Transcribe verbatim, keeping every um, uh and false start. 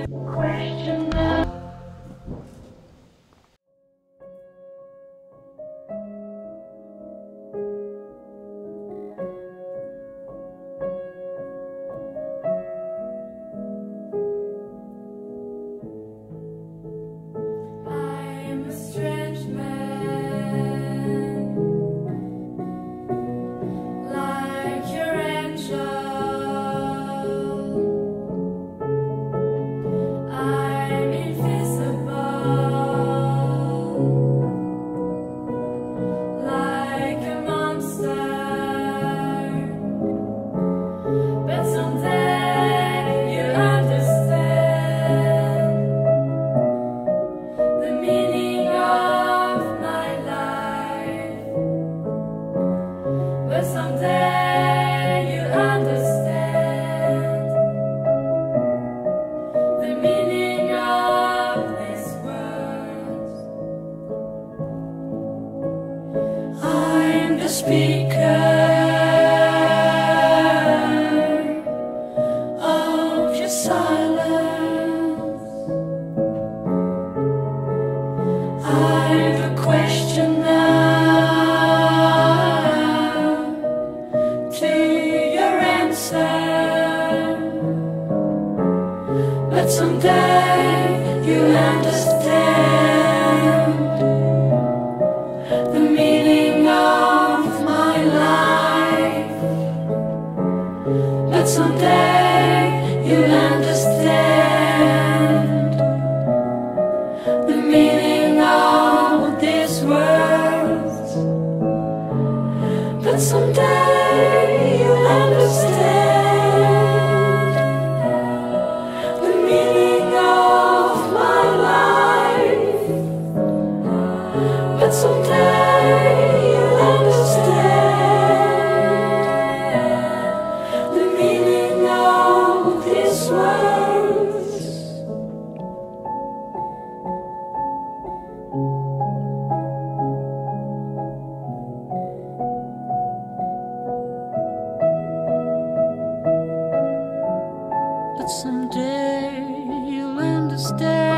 Question mark. I'm a strange man, like your angel. I'm invisible, like a monster. But someday you'll understand the meaning of my life. But someday you'll understand the meaning of these words. I'm the speaker of your silence. I'm the questioner to your answer. But someday you'll understand the meaning of my life. But someday you'll understand the meaning of these words. But someday you'll understand the meaning of my life. But someday you'll understand the meaning of these words. But someday you'll understand